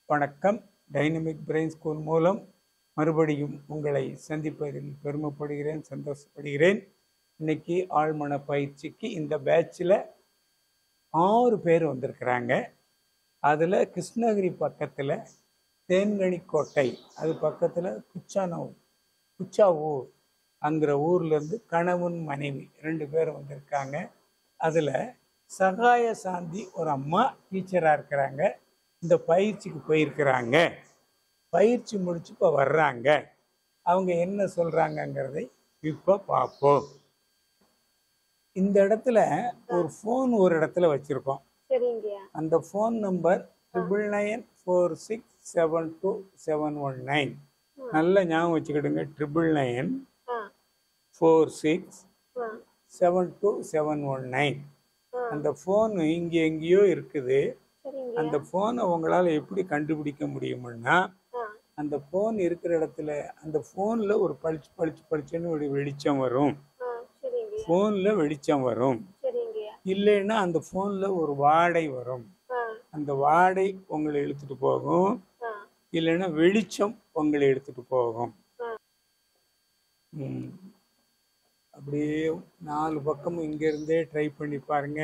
வணக்கம். Dynamic brain school மூலம் மறுபடியும் உங்களை சந்திப்பதில் பெருமைப்படுகிறேன், சந்தோஷப்படுகிறேன். இன்னைக்கு ஆழ்மன பயிற்சிக்கு இந்த பேட்சில் 6 பேர் வந்திருக்கிறாங்க. அதில் கிருஷ்ணகிரி பக்கத்தில் தேன்கனிக்கோட்டை, அது பக்கத்தில் குச்சாவூர் அங்கிற ஊர்லேருந்து கணவன் மனைவி 2 பேர் வந்திருக்காங்க. அதில் சகாய சாந்தி ஒரு அம்மா டீச்சராக இருக்கிறாங்க. இந்த பயிற்சிக்கு போயிருக்கிறாங்க. பயிற்சி முடிச்சு இப்போ வர்றாங்க. அவங்க என்ன சொல்கிறாங்கங்கிறதை இப்போ பார்ப்போம். இந்த இடத்துல ஒரு ஃபோன் ஒரு இடத்துல வச்சுருக்கோம். அந்த ஃபோன் நம்பர் 9994672719. நல்ல ஞாபகம் வச்சுக்கிடுங்க. 9994672719. அந்த ஃபோன் இங்கே எங்கேயோ இருக்குது. அந்த ஃபோனை உங்களால் எப்படி கண்டுபிடிக்க முடியும்னா, அந்த ஃபோன் இருக்கிற இடத்துல அந்த ஃபோனில் ஒரு பளிச்சுன்னு ஒரு வெளிச்சம் வரும். ஃபோனில் வெளிச்சம் வரும். இல்லைன்னா அந்த ஃபோனில் ஒரு வாடை வரும். அந்த வாடை உங்களை இழுத்துட்டு போகும். இல்லைன்னா வெளிச்சம் உங்களை எடுத்துட்டு போகும். அப்படியே 4 பக்கமும் இங்கிருந்தே ட்ரை பண்ணி பாருங்க.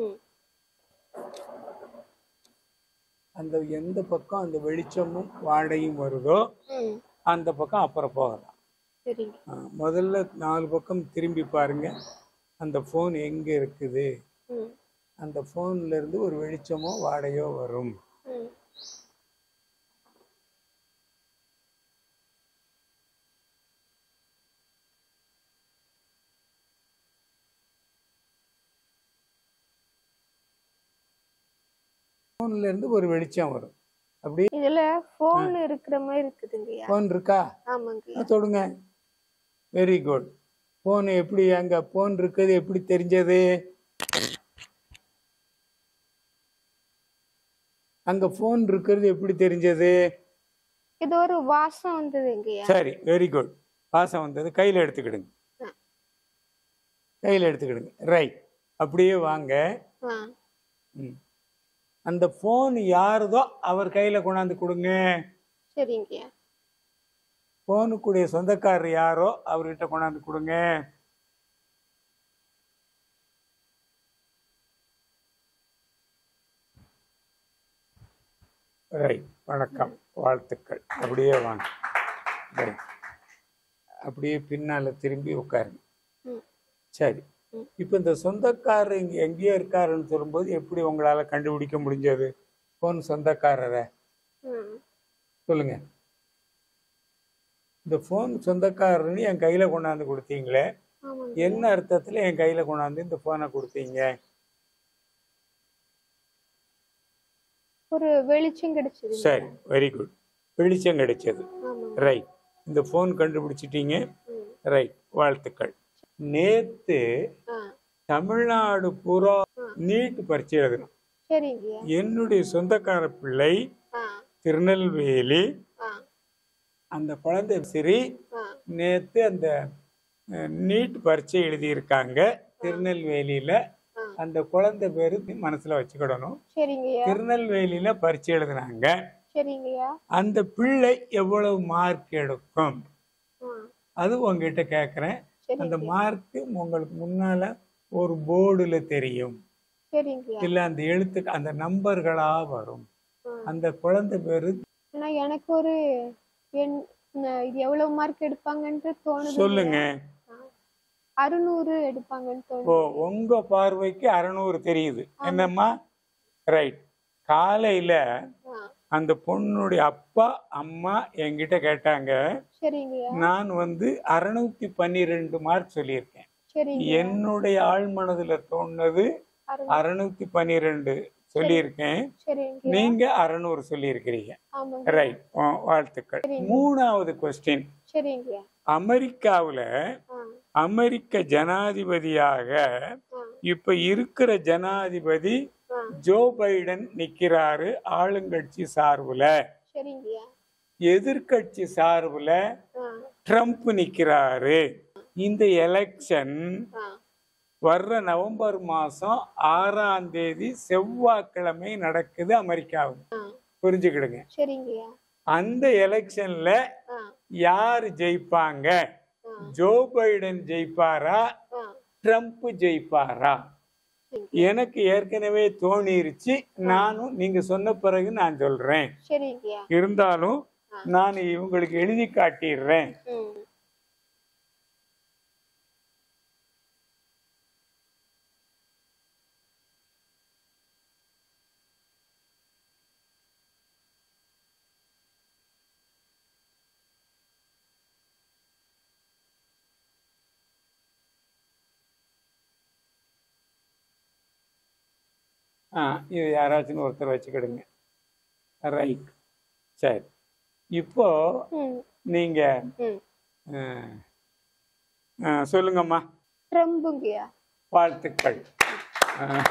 அந்த எந்த பக்கம் அந்த வெளிச்சமும் வாடையும் வருதோ அந்த பக்கம் அப்புறம் போகலாம். முதல்ல 4 பக்கம் திரும்பி பாருங்க. அந்த ஃபோன் எங்க இருக்குது, அந்த ஃபோன்ல இருந்து ஒரு வெளிச்சமோ வாடையோ வரும். ஃபோன்ல இருந்து ஒரு வெளிச்சம் வரும். அப்படியே இதுல ஃபோன் இருக்கிற மாதிரி இருக்குதுங்கய்யா. ஃபோன் இருக்கா? ஆமாங்கய்யா. தொடுங்க. Very good. ஃபோன் எப்படி, அங்க ஃபோன் இருக்குது எப்படி தெரிஞ்சது? அங்க ஃபோன் இருக்கிறது எப்படி தெரிஞ்சது? இது ஒரு வாசம் வந்ததுங்கய்யா. சரி, வெரி குட். வாசம் வந்தது. கையில எடுத்துக்கிடுங்க. கையில எடுத்துக்கிடுங்க. ரைட். அப்படியே வாங்க. அந்த போன் யாருதோ அவர் கையில கொண்டாந்து கொடுங்க. சரிங்கய்யா. போனுக்குடைய சொந்தக்காரர் யாரோ அவர்கிட்ட கொண்டாந்து கொடுங்க. ரைட். வணக்கம், வாழ்த்துக்கள். அப்படியே வாங்க. அப்படியே பின்னால திரும்பி உட்காருங்க. சரி, இப்போ இந்த சொந்தக்காரர் இங்கே எங்கேயோ இருக்காருன்னு சொல்லும்போது எப்படி உங்களால் கண்டுபிடிக்க முடிஞ்சது போன் சொந்தக்காரரை? சொல்லுங்க. இந்த போன் சொந்தக்காரர்னு என் கையில் கொண்டாந்து கொடுத்தீங்களே, என்ன அர்த்தத்தில் என் கையில் கொண்டாந்து இந்த போனை கொடுத்தீங்க? ஒரு வெளிச்சம் கிடைச்சது. சரி, வெரி குட். வெளிச்சம் கிடைச்சது. ரைட். இந்த போன் கண்டுபிடிச்சிட்டீங்க. ரைட், வாழ்த்துக்கள். நேத்து தமிழ்நாடு பூரா நீட் பரீட்சை எழுதணும். என்னுடைய சொந்தக்கார பிள்ளை திருநெல்வேலி, அந்த குழந்தை சரி நேத்து அந்த நீட் பரீட்சை எழுதியிருக்காங்க திருநெல்வேலியில. அந்த குழந்தை பேரு மனசுல வச்சுக்கிடணும். திருநெல்வேலியில பரீட்சை எழுதுனாங்க. அந்த பிள்ளை எவ்வளவு மார்க் எடுக்கும் அது உங்ககிட்ட கேக்குறேன். அந்த மார்க் உங்களுக்கு முன்னால ஒரு போர்டுல தெரியும். இல்ல அந்த எழுத்து அந்த நம்பர்களா வரும். அந்த குழந்தை பேரு எனக்கு ஒரு எவ்வளவு மார்க் எடுப்பாங்கன்னு தோணுது. சொல்லுங்க. 600 எடுப்பாங்கன்னு தோணுது. ஓ, உங்க பார்வைக்கு 600 தெரியுது. என்னம்மா? ரைட். காலையில அந்த பொண்ணுடைய அப்பா அம்மா என்கிட்ட கேட்டாங்க. நான் 612 மார்க் சொல்லியிருக்கேன். என்னுடைய ஆழ்மனதுல தோணுது 612 சொல்லியிருக்கேன். நீங்க 600 சொல்லியிருக்கிறீங்க. ரைட், வாழ்த்துக்கள். 3வது கொஸ்டின். அமெரிக்காவுல அமெரிக்க ஜனாதிபதியாக இப்ப இருக்கிற ஜனாதிபதி ஜோ பைடன் நிக்கிறாரு ஆளுங்கட்சி சார்புல. எதிர்கட்சி சார்புல ட்ரம்ப் நிக்கிறாரு. இந்த எலெக்ஷன் வர்ற நவம்பர் மாசம் 6ஆம் தேதி செவ்வாய்க்கிழமை நடக்குது அமெரிக்காவில். புரிஞ்சுக்கிடுங்க. சரிங்கய்யா. அந்த எலெக்ஷன்ல ஆ, யார் ஜெயிப்பாங்க? ஆ, ஜோ பைடன் ஜெயிப்பாரா, ஆ, ட்ரம்ப் ஜெயிப்பாரா? சரிங்க. எனக்கு ஏற்கனவே தோணிருச்சு. நானும் நீங்க சொன்ன பிறகு நான் சொல்றேன். சரிங்கய்யா. இருந்தாலும் ஆ, நான் இவங்களுக்கு எழுதி காட்டிடுறேன். ம். இது யாராச்சும் ஒருத்தர் வச்சுக்கிடுங்க. ரைட். சரி, இப்போ ம், நீங்க ம். சொல்லுங்கம்மா. ட்ரம்புங்கய்யா. வாழ்த்துக்கள். அஹ்,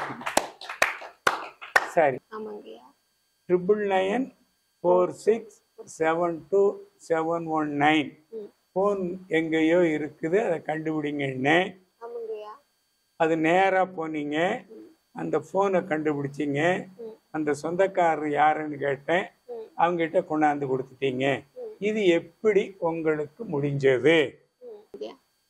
சரி. ஆமாங்கய்யா. 9996727119 ம், ஃபோன் எங்கேயோ இருக்குது, அதை கண்டுபிடிங்கன்னு. ஆமாங்கய்யா. அது நேரா போனீங்க, ம், அந்த ஃபோனை கண்டுபிடிச்சிங்க. ம், அந்த சொந்தக்காரர் யாருன்னு கேட்டேன், ம், அவங்ககிட்ட கொண்டாந்து கொடுத்துட்டீங்க. ம், இது எப்படி உங்களுக்கு முடிஞ்சது? ம்.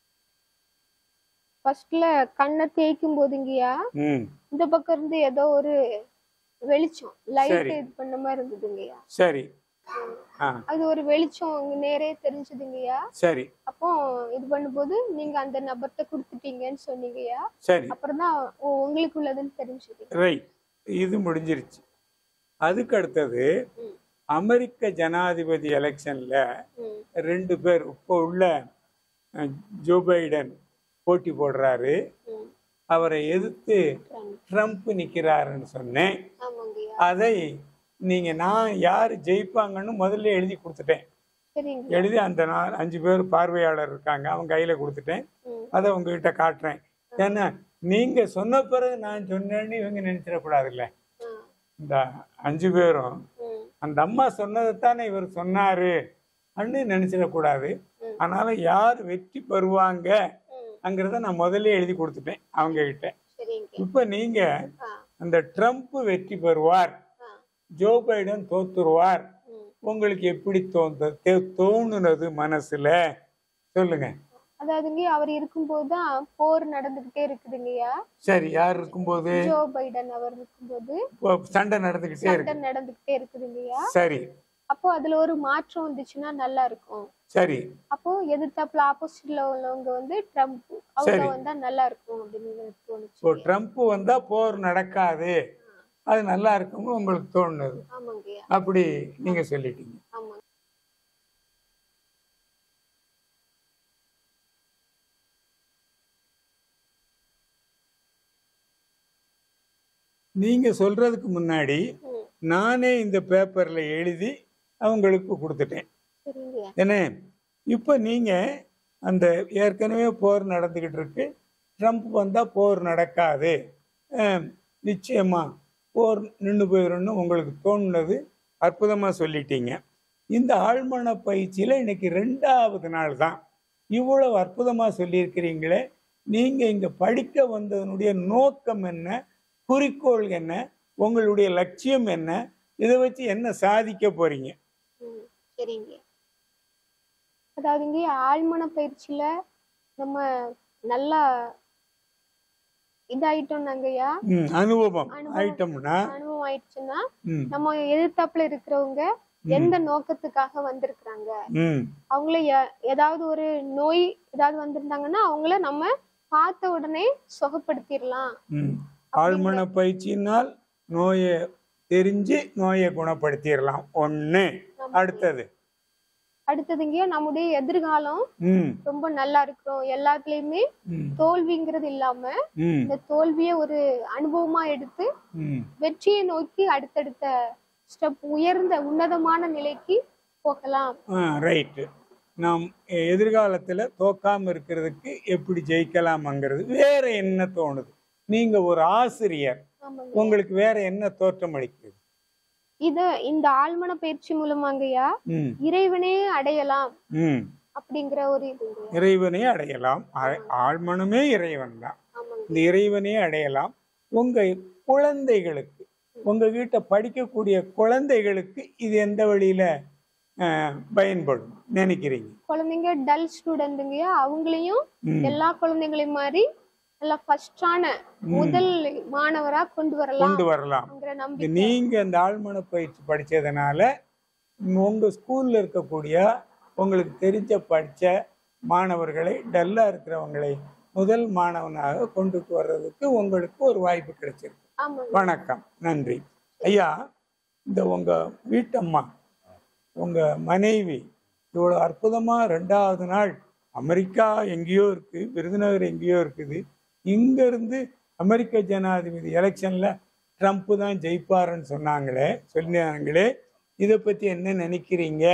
ஃபர்ஸ்ட்ல கண்ணை தேய்க்கும் போதுங்கய்யா, ம் இந்த பக்கம் இருந்து ஏதோ ஒரு வெளிச்சம் லைட் சரி. இது பண்ண மாதிரி இருந்ததுங்கய்யா. சரி. ம். ஆ அது ஒரு வெளிச்சம் அங்க நேரே தெரிஞ்சதுங்கய்யா. சரி. அப்போ இது பண்ணும்போது நீங்க அந்த நபர்கிட்ட கொடுத்துட்டீங்கன்னு சொன்னீங்கய்யா. சரி. அப்புறம் தான் உங்களுக்கு உள்ளதுன்னு தெரிஞ்சது. ரைட். இது முடிஞ்சிருச்சு. அதுக்கு அடுத்தது ம், அமெரிக்க ஜனாதிபதி எலெக்ஷன்ல ம், 2 பேர் இப்போ உள்ள ஜோ பைடன் போட்டி போடுறாரு. ம். அவரை எதிர்த்து ட்ரம்ப். ட்ரம்ப் நிக்கிறாருன்னு சொன்னேன். ஆமாங்கய்யா. அதை நீங்க நான் யார் ஜெயிப்பாங்கன்னு முதல்ல எழுதி கொடுத்துட்டேன். சரிங்க. எழுதி அந்த 5 பேர் பார்வையாளர் இருக்காங்க, அவங்க கையில கொடுத்துட்டேன். ம், அதை உங்ககிட்ட காட்டுறேன். ஏன்னா நீங்க சொன்ன பிறகு நான் சொன்னேன்னு இவங்க நினைச்சிடக்கூடாதுல்ல. ஆ, இந்த 5 பேரும் ம், அந்த அம்மா சொன்னதைத்தானே இவர் சொன்னாரு அன்னு நினைச்சிடக்கூடாது. ம், அதனால யார் வெற்றி பெறுவாங்க ம். அங்கிறத நான் முதல்ல எழுதி கொடுத்துட்டேன் அவங்க கிட்ட. சரிங்க. இப்ப நீங்க ஆ, அந்த ட்ரம்ப் வெற்றி பெறுவார், ஆ, ஜோ பைடன் தோத்துருவார், ம். உங்களுக்கு எப்படி தோணுனது மனசுல சொல்லுங்க. அதாவதுங்க அவர் இருக்கும்போது தான் போர் நடந்துகிட்டே இருக்குதுங்கய்யா. சரி. யார் இருக்கும்போது? ஜோ பைடன் அவர் இருக்கும்போது இப்போ சண்டை நடந்துகிட்டே சண்டை இருக்கு. நடந்துகிட்டே இருக்குதுங்கய்யா. சரி. அப்போ அதுல ஒரு மாற்றம் வந்துச்சுன்னா நல்லா இருக்கும். சரி. அப்போ எதிர்த்தாப்புல ஆப்போசிட்ல உள்ளவங்க வந்து ட்ரம்ப் அவங்க சரி. வந்தா நல்லா இருக்கும் அப்படின்னு எனக்கு இப்போ தோணுச்சு. ட்ரம்ப் வந்தா போர் நடக்காது, அது நல்லா இருக்கும்னு உங்களுக்கு தோணுது. ஆமாங்கய்யா. அப்படி நீங்க சொல்லிட்டீங்க. ஆமாங்க. நீங்க சொல்றதுக்கு முன்னாடி ம், நானே இந்த பேப்பர்ல எழுதி அவங்களுக்கு கொடுத்துட்டேன். சரிங்கய்யா. என்ன, இப்போ நீங்க அந்த ஏற்கனவே போர் நடந்துகிட்டு இருக்கு, ட்ரம்ப் வந்தா போர் நடக்காது, நிச்சயமா போர் நின்று போயிடும்னு உங்களுக்கு தோணுனது அற்புதமா சொல்லிட்டீங்க. இந்த ஆழ்மன பயிற்சியில இன்னைக்கு 2வது நாள் தான். இவ்வளவு அற்புதமா சொல்லியிருக்கிறீங்களே, நீங்க இங்க படிக்க வந்ததனுடைய நோக்கம் என்ன, குறிக்கோள் என்ன, உங்களுடைய லட்சியம் என்ன, இதை வச்சு என்ன சாதிக்க போறீங்க? ம், சரிங்க. அதாவதுங்க ஆழ்மன பயிற்சியில நம்ம நல்லா இதாயிட்டோம்னாங்கய்யா, அனுபவம் அனுபவம் ஆயிட்டோம்னா அனுபவம் ஆயிடுச்சுன்னா ம், நம்ம எதிர்த்தாப்புல இருக்கிறவங்க எந்த நோக்கத்துக்காக வந்திருக்கிறாங்க, ம், அவங்கள ஏதாவது ஒரு நோய் ஏதாவது வந்திருந்தாங்கன்னா அவங்கள நம்ம பார்த்த உடனே சுகப்படுத்திடலாம். ம். ஆழ்மன பயிற்சியினால் நோயை தெரிஞ்சு நோயை குணப்படுத்திடலாம். ஒண்ணு. அடுத்தது அடுத்ததுங்க நம்முடைய எதிர்காலம் ம், ரொம்ப நல்லா இருக்கிறோம், எல்லாத்துலயுமே ம், தோல்விங்கிறது இல்லாம ம், இந்த தோல்விய ஒரு அனுபவமா எடுத்து ம். வெற்றியை நோக்கி அடுத்தடுத்த ஸ்டெப் உயர்ந்த உன்னதமான நிலைக்கு போகலாம். ரைட்டு. நாம் எதிர்காலத்துல தோக்காம இருக்கிறதுக்கு எப்படி ஜெயிக்கலாம்ங்கிறது வேற என்ன தோணுது? நீங்க ஒரு ஆசிரியர், ஆமாங்க. உங்களுக்கு வேற என்ன தோற்றம் அளிக்குது? இந்த ஆழ்மன பயிற்சி மூலமாங்கய்யா ம், இறைவனே அடையலாம் ம். அப்படிங்கிற ஒரு இதுங்க. இறைவனை அடையலாம். ஆழ்மனமே இறைவன் தான். ஆமாங்க. இந்த இறைவனே அடையலாம். உங்க குழந்தைகளுக்கு உங்ககிட்ட படிக்கக்கூடிய குழந்தைகளுக்கு இது எந்த வழியில பயன்படும் நினைக்கிறீங்க? குழந்தைங்க டல் ஸ்டூடெண்ட்டுங்கய்யா, அவங்களையும் எல்லா குழந்தைங்களையும் மாதிரி நல்லா ஃபர்ஸ்டான முதல் மாணவரா கொண்டு வரலாம். நீங்க அந்த ஆழ்மன பயிற்சி படிச்சதுனால உங்க ஸ்கூல்ல இருக்கக்கூடிய உங்களுக்கு தெரிஞ்ச படிச்ச மாணவர்களை, டல்லா இருக்கிறவங்களை முதல் மாணவனாக கொண்டுட்டு வர்றதுக்கு உங்களுக்கு ஒரு வாய்ப்பு கிடைச்சிருக்கு. வணக்கம், நன்றி ஐயா. இந்த உங்க வீட்டம்மா, உங்க மனைவி இவ்வளவு அற்புதமா 2வது நாள் அமெரிக்கா எங்கேயோ இருக்கு, விருதுநகர் எங்கேயோ இருக்குது, இங்க இருந்து அமெரிக்க ஜனாதிபதி எலெக்ஷன்ல ட்ரம்ப் தான் ஜெயிப்பாருன்னு சொன்னாங்களே, இதை பத்தி என்ன நினைக்கிறீங்க?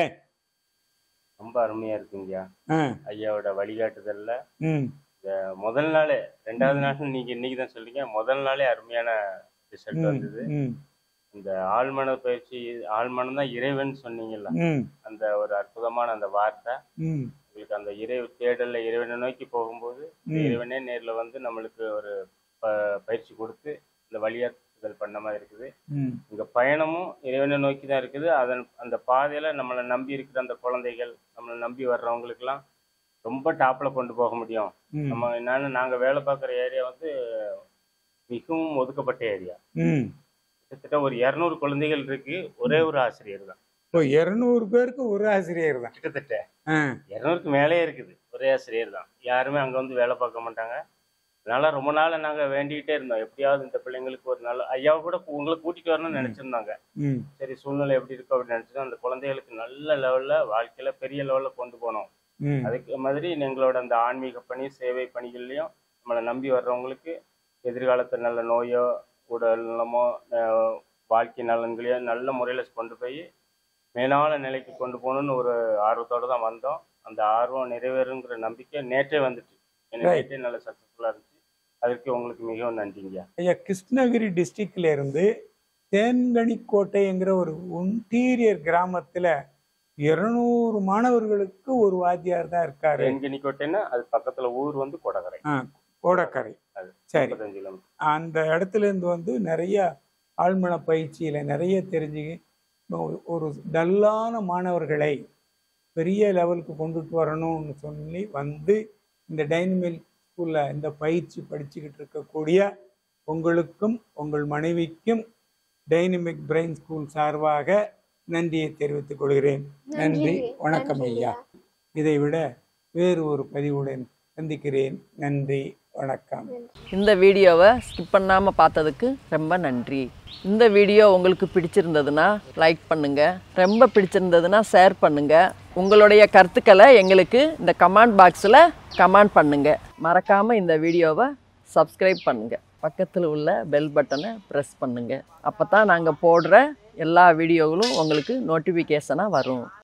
ரொம்ப அருமையா இருக்குங்கய்யா. ஐயாவோட வழிகாட்டுதல்ல முதல் நாளே, 2வது நாள் நீங்க இன்னைக்குதான் சொல்றீங்க, முதல் நாளே அருமையான ரிசல்ட் வந்தது. இந்த ஆழ்மன பயிற்சி, ஆழ்மனம் தான் இறைவன் சொன்னீங்கல்ல, அந்த ஒரு அற்புதமான அந்த வார்த்தை உங்களுக்கு அந்த தேடல்ல இறைவனை நோக்கி போகும்போது இறைவனே நேர்ல வந்து நம்மளுக்கு ஒரு பயிற்சி கொடுத்து இந்த வழியாற்றுதல் பண்ண மாதிரி இருக்குது. இங்க பயணமும் இறைவனை நோக்கி தான் இருக்குது. அந்த பாதையில நம்மளை நம்பி இருக்கிற அந்த குழந்தைகள், நம்மளை நம்பி வர்றவங்களுக்கு எல்லாம் ரொம்ப டாப்ல கொண்டு போக முடியும். நம்ம என்னன்னு, நாங்க வேலை பார்க்குற ஏரியா வந்து மிகவும் ஒதுக்கப்பட்ட ஏரியா. கிட்டத்தட்ட ஒரு 200 குழந்தைகள் இருக்கு, ஒரே ஒரு ஆசிரியர் தான். 200 பேருக்கு ஒரு ஆசிரியர் தான். கிட்டத்தட்ட 200க்கு மேலே இருக்குது, ஒரே ஆசிரியர் தான். யாருமே அங்க வந்து வேலை பார்க்க மாட்டாங்க. அதனால ரொம்ப நாள் நாங்க வேண்டிகிட்டே இருந்தோம், எப்படியாவது இந்த பிள்ளைங்களுக்கு ஒரு நல்ல ஐயாவை கூட உங்களை கூட்டிட்டு வரணும்னு நினைச்சிருந்தாங்க. சரி, சூழ்நிலை எப்படி இருக்கும் அப்படின்னு நினைச்சிட்டு அந்த குழந்தைகளுக்கு நல்ல லெவல்ல வாழ்க்கையில பெரிய லெவல்ல கொண்டு போனோம். அதுக்கு மாதிரி எங்களோட அந்த ஆன்மீக பணி, சேவை பணிகள்லயும் நம்மளை நம்பி வர்றவங்களுக்கு எதிர்காலத்தில் நல்ல நோயோ உடல் நலமோ வாழ்க்கை நலன்களையோ நல்ல முறையில கொண்டு போய் மேலான நிலைக்கு கொண்டு போகணும்னு ஒரு ஆர்வத்தோடு தான் வந்தோம். அந்த ஆர்வம் நிறைவேறுங்கிற நம்பிக்கை நேற்றே வந்துட்டு, நேற்றே நல்ல சக்சஸ்ஃபுல்லா இருந்துச்சு. அதற்கு உங்களுக்கு மிகவும் நன்றிங்க ஐயா. கிருஷ்ணகிரி டிஸ்ட்ரிக்ட்ல இருந்து தேன்கனிக்கோட்டைங்கிற ஒரு இன்டீரியர் கிராமத்துல 200 மாணவர்களுக்கு ஒரு வாத்தியார் தான் இருக்காரு. தேன்கனிக்கோட்டைன்னா அது பக்கத்துல ஊர் வந்து கோடக்கரை. கோடக்கரை, சரி. அந்த இடத்துல இருந்து வந்து நிறைய ஆழ்மன பயிற்சியில நிறைய தெரிஞ்சு ஒரு டல்லான மாணவர்களை பெரிய லெவலுக்கு கொண்டுட்டு வரணும்னு சொல்லி வந்து இந்த டைனமிக் ஸ்கூல்ல இந்த பயிற்சி படிச்சுக்கிட்டு இருக்கக்கூடிய உங்களுக்கும் உங்கள் மனைவிக்கும் டைனமிக் பிரெயின் ஸ்கூல் சார்பாக நன்றியை தெரிவித்துக் கொள்கிறேன். நன்றி, வணக்கம் ஐயா. இதை விட வேறு ஒரு பதிவுடன் சந்திக்கிறேன். நன்றி, வணக்கம். இந்த வீடியோவை ஸ்கிப் பண்ணாமல் பார்த்ததுக்கு ரொம்ப நன்றி. இந்த வீடியோ உங்களுக்கு பிடிச்சிருந்ததுன்னா லைக் பண்ணுங்கள், ரொம்ப பிடிச்சிருந்ததுன்னா ஷேர் பண்ணுங்கள். உங்களுடைய கருத்துக்களை எங்களுக்கு இந்த கமெண்ட் பாக்ஸில் கமெண்ட் பண்ணுங்கள். மறக்காமல் இந்த வீடியோவை சப்ஸ்கிரைப் பண்ணுங்கள். பக்கத்தில் உள்ள பெல் பட்டனை ப்ரெஸ் பண்ணுங்கள். அப்போ தான் நாங்கள் போடுற எல்லா வீடியோகளும் உங்களுக்கு நோட்டிஃபிகேஷனாக வரும்.